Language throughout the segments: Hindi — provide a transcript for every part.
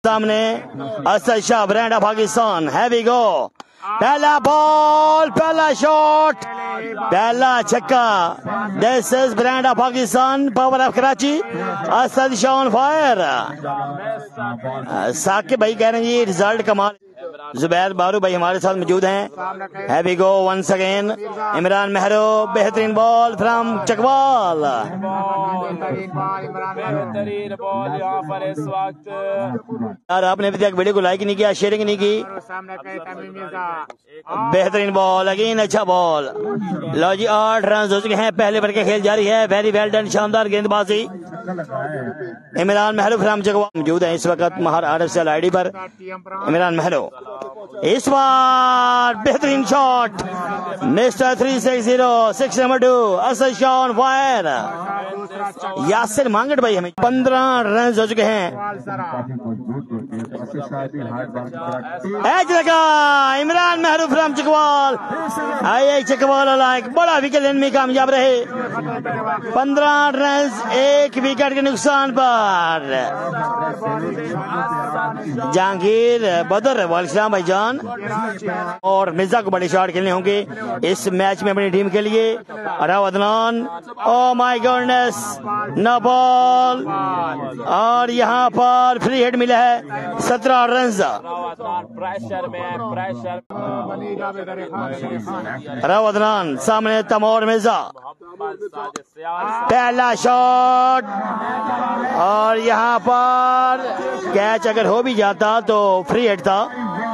सामने Asad Shah brand of Pakistan. Heavy go, पहला बॉल, पहला शॉट, पहला छक्का। This is brand of Pakistan, power of Karachi. Asad Shah on fire. Saqib भाई कह रहे हैं ये रिजल्ट कमाल। जुबैर बारू भाई हमारे साथ मौजूद हैं। Heavy go once again, Imran Mahro, बेहतरीन बॉल फ्रॉम चकवाल। यार आपने अभी तक वीडियो को लाइक नहीं किया, शेयरिंग नहीं की। बेहतरीन बॉल अगेन, अच्छा बॉल। लो जी 8 रन हो चुके हैं, पहले ओवर का खेल जारी है। वेरी वेल डन, शानदार गेंदबाजी। इमरान महरो फ्रॉम चकवाल मौजूद है इस वक्त महार RFCL ID पर। इमरान महरो इस बार बेहतरीन shot, mister 360, 6 number 2, Asad Shah on fire. Yasir Mangar भाई हमें 15 रन हो चुके हैं। एज लगा, इमरान महरो फ्रॉम चकवाल। आई चकवाल लाइक बड़ा विकेट लेने में कामयाब रहे। 15 रन 1 विकेट के नुकसान पर। जहांगीर बदर वालेकुम भाई जान और मिर्जा को बड़े शॉट खेलने होंगे इस मैच में अपनी टीम के लिए। Rao Adnan, oh my goodness, no ball और यहाँ पर फ्री हिट मिला है 17 रन। राव अदनान सामने तमोर मिर्जा, पहला शॉट और यहाँ पर कैच अगर हो भी जाता तो फ्री हिट था।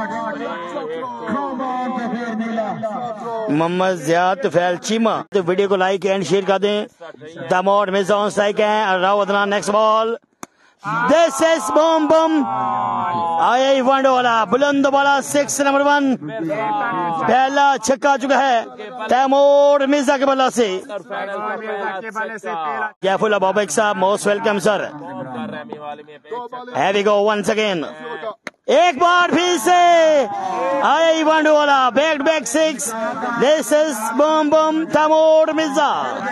मोहम्मद जियाद तुफैल चीमा, तो वीडियो को लाइक एंड शेयर कर दें। तमोर मिर्जा ऑन स्ट्राइक है। Rao Adnan next ball, this is bomb bomb. आई वन वाला बुलंद वाला 6 नंबर 1, पहला छक्का चुका है तैमूर मिर्जा के बल्ला से। केयरफुल अबाबक साहब, most welcome sir. Heavy go once again, एक बार फिर से आई वन वाला back to back 6। This is bomb bomb Taimur Mirza.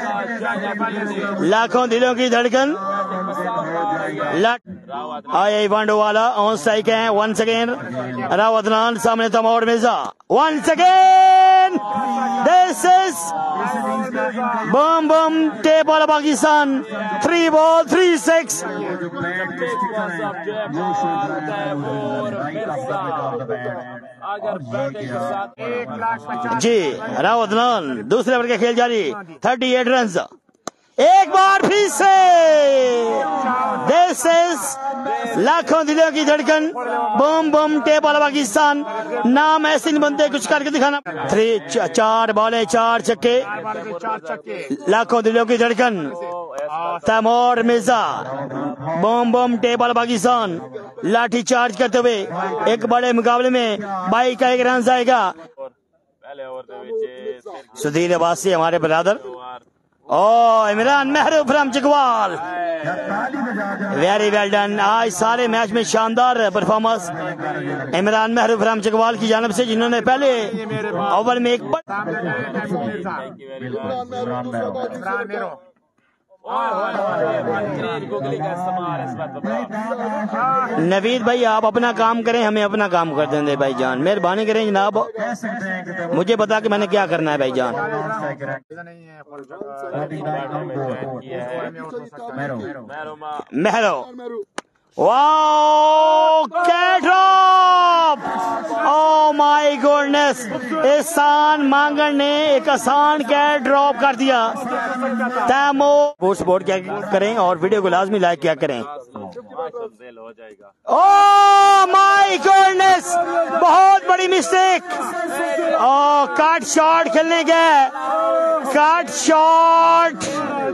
लाखों दिलों की धड़कन आई वांडो वाला ऑन स्ट्राइक है। वंस अगेन राव अदनान सामने Taimur Mirza. Once again this is bomb bomb tape वाला पाकिस्तान। 3 बॉल 3 6। जी राव अदनान दूसरे ओवर का खेल जारी, 38 रन। एक बार फिर से दिस इज लाखों दिलों की धड़कन, बम बम टेप वाला पाकिस्तान। नाम ऐसे नहीं बनते, कुछ करके दिखाना। 4 बॉलें 4 छक्के, लाखों दिलों की धड़कन Taimur Mirza. Bomb bomb tape वाला पाकिस्तान लाठी चार्ज करते हुए एक बड़े मुकाबले में 22 का 1 रन आएगा। सुधीर अब्बासी हमारे brother. Oh Imran Mahro from Chakwal, very well done. आज सारे मैच में शानदार परफॉर्मेंस इमरान महरो फ्रॉम चकवाल की जानिब से, जिन्होंने पहले ओवर में एक नवीद भाई आप अपना काम करें, हमें अपना काम कर दें भाई जान, मेहरबानी करें जनाब। मुझे पता कि मैंने क्या करना है भाई जान। Mahro wow catch drop, oh my goodness. Ehsan Mangar ने एक आसान कैट ड्रॉप कर दिया। तैमूर सपोर्ट क्या करें और वीडियो को लाजमी लाइक क्या करें। ओ माय गॉडनेस, बहुत बड़ी मिस्टेक। ओ कट शॉट खेलने गए, कट शॉट।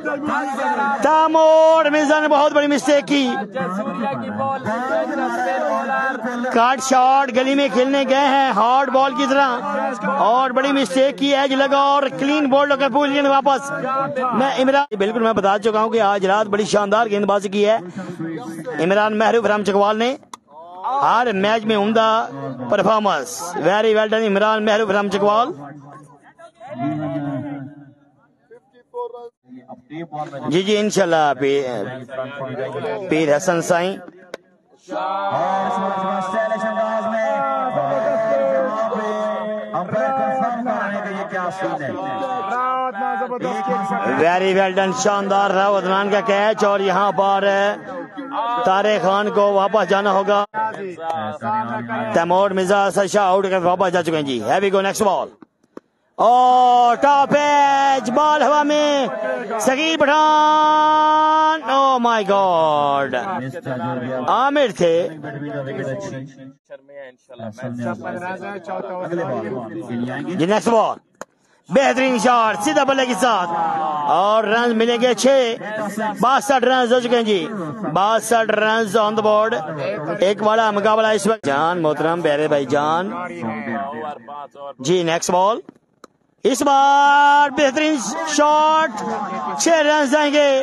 तैमूर मिर्जा ने बहुत बड़ी मिस्टेक की। कट शॉट गली में खेलने गए हैं हॉट बॉल की तरह और बड़ी मिस्टेक की, एज लगा और क्लीन बॉल होकर पूछ लिया वापस। मैं इमरान बिल्कुल मैं बता चुका हूं कि आज रात बड़ी शानदार गेंदबाजी की है इमरान महरो फ्रॉम चकवाल ने। हर मैच में उम्दा performance, very well done Imran Mahro from Chakwal. जी जी इंशाल्लाह Pir Hasan Sain. Very well done, शानदार रहा उदनान का कैच। और यहाँ पर तारे खान को वापस जाना होगा। तैमूर मिर्जा सरशाह आउट कर वापस जा चुके हैं जी। Heavy go next ball. और टॉप एज, बॉल हवा में, Saghir Pathan, oh my god, Aamir थे। जी नेक्स्ट बॉल, बेहतरीन शॉट सीधा बल्ले के साथ और रन मिलेंगे 6। 62 रन हो चुके हैं जी, 62 रन ऑन द बोर्ड। एक बड़ा मुकाबला इस वक्त। जान मोहतरम प्यारे भाई जान जी। नेक्स्ट बॉल, इस बार बेहतरीन शॉट, 6 रन जाएंगे।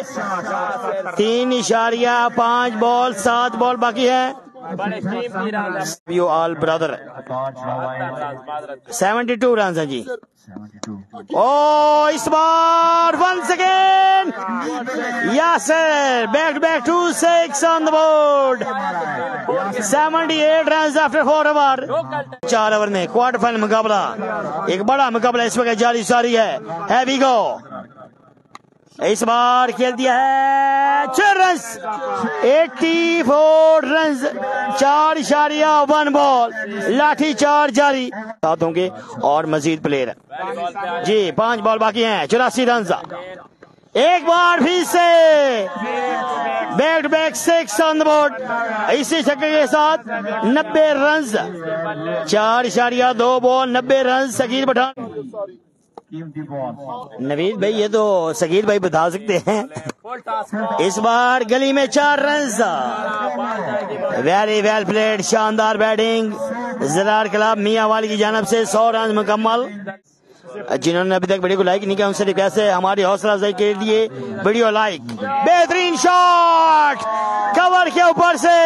3.5 बॉल, 7 बॉल बाकी है। यू ऑल ब्रदर, 72 रन है जी। ओ इस बार once again Yasir, back to 6 on the board. 78 run after 4 over. 4 over में क्वार्टर फाइनल मुकाबला, एक बड़ा मुकाबला इस वक्त जारी सारी है। हैवी गो, इस बार खेल दिया है 6 रन, 84 रन, 4.1 बॉल, लाठी 4 जारी साथ होंगे और मजीद प्लेयर जी। 5 बॉल बाकी हैं, 84 रन। एक बार फिर से back to back 6 on the board. इसी छक्के के साथ 90 run, 4.2 ball, 90 run. Saghir Pathan, Naveed भाई ये तो सगीर भाई बता सकते हैं। इस बार गली में 4 रन। वेरी वेल प्लेड, शानदार batting Zarar club Mianwali की जानब से। 100 रन मुकम्मल। जिन्होंने अभी तक वीडियो को लाइक नहीं किया उनसे रिक्वेस्ट है हमारी हौसला अफजाई के लिए वीडियो लाइक। बेहतरीन शॉट कवर के ऊपर से,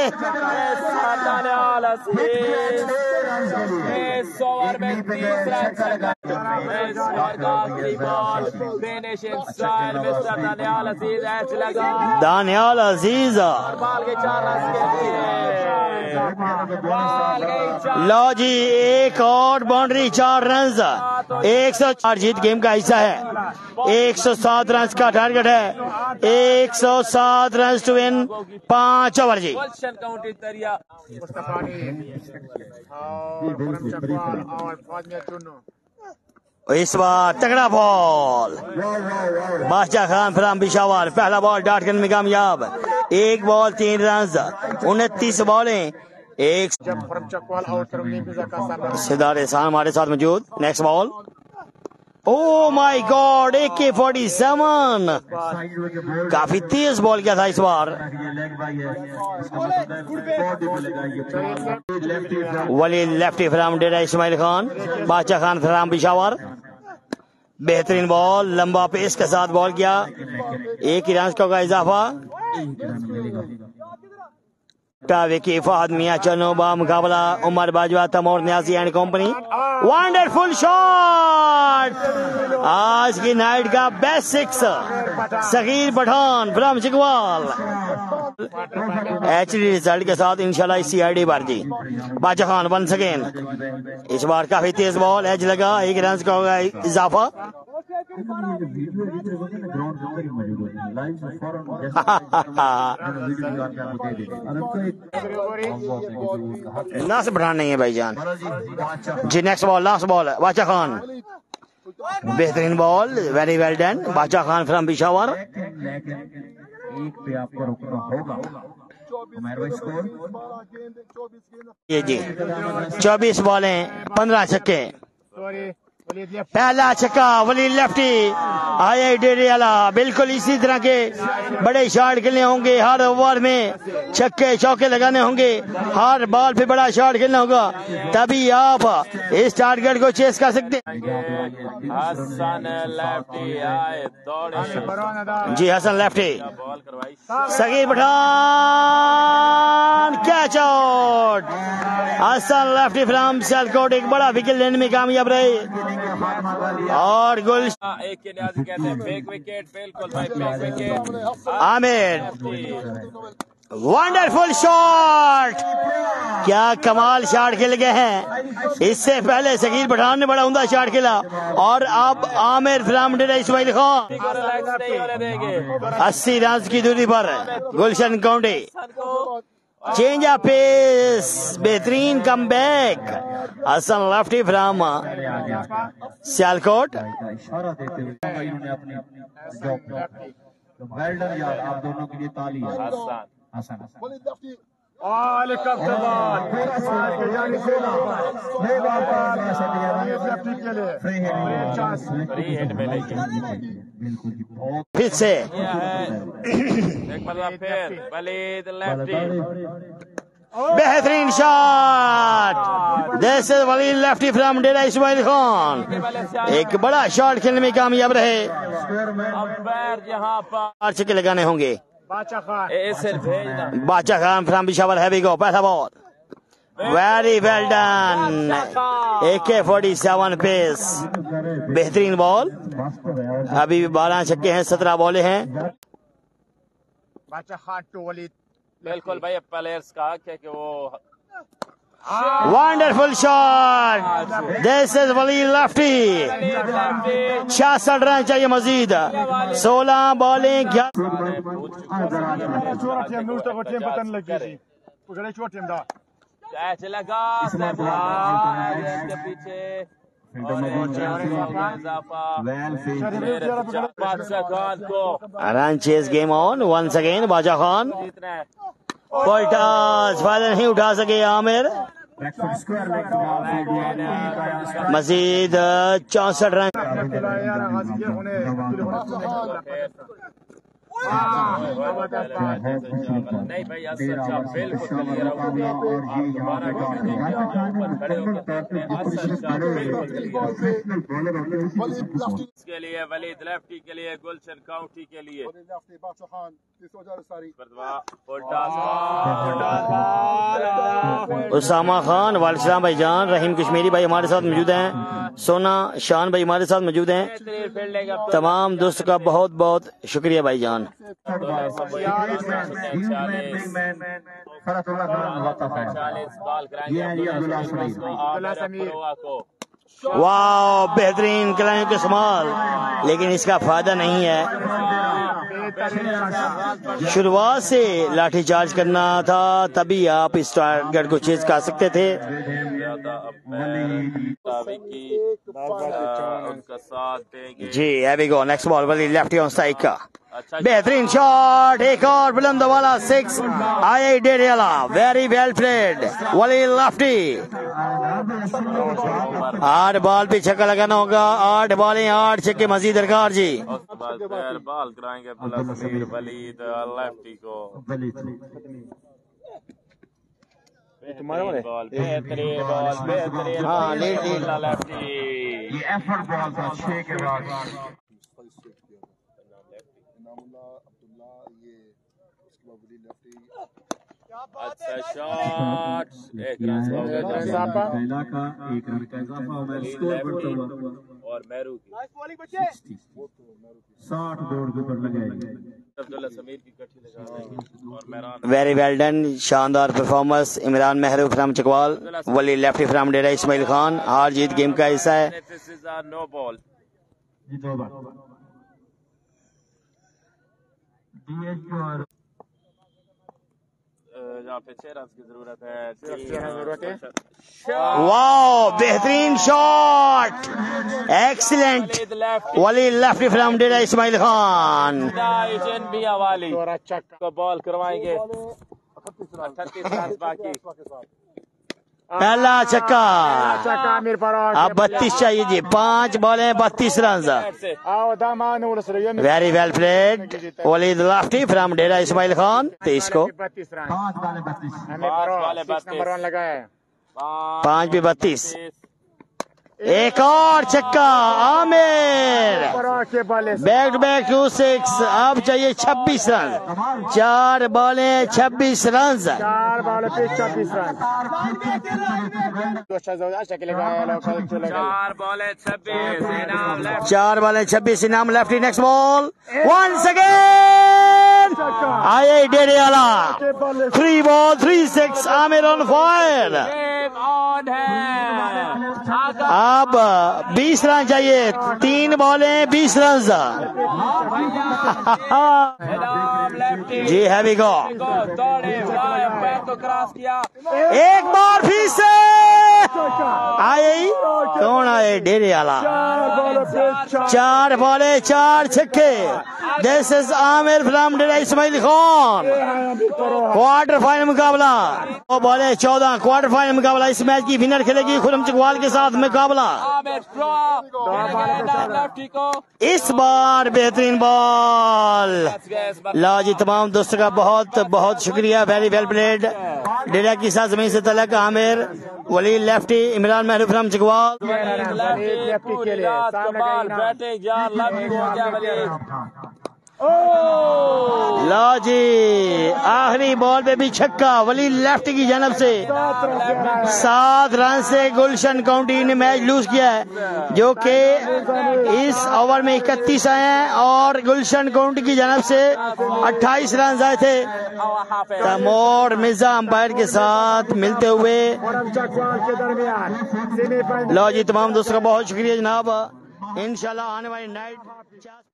दानियाल अजीज। लो जी, एक और बाउंड्री, 4 रन। 104 जीत गेम का हिस्सा है। 107 रन का टारगेट है। 107 रन टू विन 5 ओवर जी। इस बार तगड़ा बॉल, बादशाह खान फ्राम पिशावर। पहला बॉल डॉट करने में कामयाब। 1 बॉल 3 रन, 29 बॉलें। एक सिदार एहसान हमारे साथ मौजूद। Next ball, oh my god, AK-47 काफी तेज बॉल किया था इस बार। Wali lefty from Dera Ismail Khan, Badshah Khan from Peshawar. बेहतरीन बॉल, लंबा पेस के साथ बॉल किया। 1 रन का इजाफा। विकी फहद मियां चनोबा मुकाबला Umar Bajwa Taimur Niazi and company. Wonderful shot, आज की नाइट का best 6 Saghir Pathan from Chakwal. HD result के साथ इंशाल्लाह CID बार जी। बादशाह खान वंस अगेन, इस बार काफी तेज बॉल, एज लगा। 1 रन का होगा इजाफा। नासिर पठान नहीं है भाईजान जी। Next ball, last ball, Badshah Khan. बेहतरीन बॉल, वेरी वेल डन, बादशाह खान फ्रॉम पिशावर। ये जी 24 बॉलें, 15 छक्के। पहला छक्का वली लेफ्टी आई डेरियाला। बिल्कुल इसी तरह के बड़े शॉट खेलने होंगे, हर ओवर में छक्के चौके लगाने होंगे, हर बॉल पे बड़ा शॉट खेलना होगा, तभी आप इस टारगेट को चेस कर सकते हैं जी। Hasan lefty, Saghir Pathan catch out. Hasan lefty from Sialkot एक बड़ा विकेट लेने में कामयाब रहे और गुल एक के न्याज़ी कहते हैं फेक विकेट। बिल्कुल भाई, fake wicket. Aamir, wonderful shot, क्या कमाल शॉट खेल गए हैं। इससे पहले शकील पठान ने बड़ा उमदा शॉट खेला और अब आमिर फ्राम डेरा इस्माइल खान 80 रन की दूरी पर Gulshan county. Change of pace, बेहतरीन come back, Hasan lefty from Sialkot. आप दोनों के लिए ताली। फिर से बेहतरीन shot, this is Waleed lefty from Dera Ismail Khan. एक बड़ा शॉट खेलने में कामयाब रहे। चार छक्के लगाने होंगे। Badshah Khan from Peshawar heavy go, पहला ball, very well done, AK-47 pace, बेहतरीन बॉल। अभी भी 12 छक्के हैं, 17 बॉले हैं। बिल्कुल भाई, प्लेयर्स का हक है कि वो wonderful shot, this is Waleed lefty. 66 run चाहिए मजीद, 16 bowling. Run chase game on once again. Badshah Khan पलटास, फायदा नहीं उठा सके आमिर। मजीद 64 रन। नहीं भाई, के लिए वलीद लेफ्टी के लिए गुलशन काउंटी के लिए उसामा खान, वालिद भाई जान, रहीम कश्मीरी भाई हमारे साथ मौजूद हैं, सोना शान भाई हमारे साथ मौजूद हैं। तमाम दोस्तों का बहुत बहुत शुक्रिया भाई जान। वाह, बेहतरीन खिलाड़ियों के इस्तेमाल, लेकिन इसका फायदा नहीं है। शुरुआत से लाठी चार्ज करना था, तभी आप इस टारगेट को चेज कर सकते थे। जी heavy go, next ball Waleed lefty on strike का बेहतरीन शॉट, एक और बुलंद वाला 6 आई डेरियाला, very well played Waleed lefty. 8 ball पे छक्का लगाना होगा, 8 बॉलें 8 छक्के मजीद दरकार जी। बॉल कराएंगे वलीद लेफ्टी को। बेहतरीन बॉल, बेहतरीन हाँ, लीड लेफ्टी। ये एफर्ट बॉल था 6 के बाद। अच्छा शॉट, 1 रन का इजाफा, 1 रन का इजाफा और स्कोर बढ़ता हुआ और मेरू की 60 दौड़ के ऊपर लगाएंगे। अब्दुल्ला समीर की कट्ठी लगा देंगे और मेहरान। वेरी वेल डन, शानदार performance. Imran Mahroof from Chakwal, Waleed lefty from Dera Ismail Khan. हार जीत गेम का हिस्सा है। This is a no ball. जहाँ पे 6 रन की जरूरत है। वाओ, बेहतरीन shot, excellent Waleed lefty from Dera Ismail Khan. वाली को बॉल करवाएंगे। 38 रन बाकी। पहला छक्का, अब 32 चाहिए जी। 5 बॉलें 32 run. Very well played Waleed lefty from Dera Ismail Khan. 23 को 5 भी 32। एक और छक्का आमिर, बैक टू बैक 2 6। अब चाहिए 26 रन। 4 बॉलें 26 रन। 4 बॉल पे 26 रन। 4 बॉलें 26 इनाम lefty. Next ball once again आए डेरे वाला 3 ball 3 6 Aamir on fire. Game on है। अब 20 रन चाहिए, 3 बॉलें 20 रन। जी हैवी गो दौड़े पैर को क्रॉस किया। एक बार फिर से आए, कौन आए? डेरे वाला 4 बॉले 4 छक्के। This is Aamir from Dera Ismail Khan. Quarter final मुकाबला 2 बॉले 14 क्वार्टर फाइनल मुकाबला। इस मैच की विनर खेलेगी खुरम चकवाल के साथ मुकाबला। इस बार बेहतरीन बॉल। लो जी, तमाम दोस्तों का बहुत बहुत शुक्रिया। Very well played. डेरा की साथ जमीन से तलक आमिर, वली लेफ्टी, इमरान महरूफ फ्रॉम चकवाल। लो जी, आखिरी बॉल पे भी छक्का वली लेफ्ट की जानब से। 7 रन से गुलशन काउंटी ने मैच लूज किया है, जो कि इस ओवर में 31 आए हैं और गुलशन काउंटी की जानब से 28 रन आए थे। तैमूर मिर्जा अंपायर के साथ मिलते हुए। लो जी, तमाम दोस्तों का बहुत शुक्रिया जनाब। इंशाल्लाह आने वाली नाइट